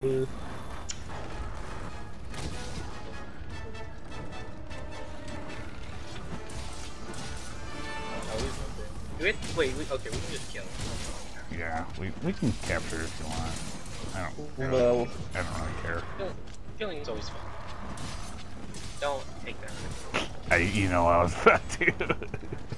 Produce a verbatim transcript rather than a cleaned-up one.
Uh, Wait, wait, we, okay, we can just kill. Yeah, we, we can capture if you want. I don't, I No. don't, I don't really care. Kill, killing is always fun. Don't take that. I, you know, I was about to.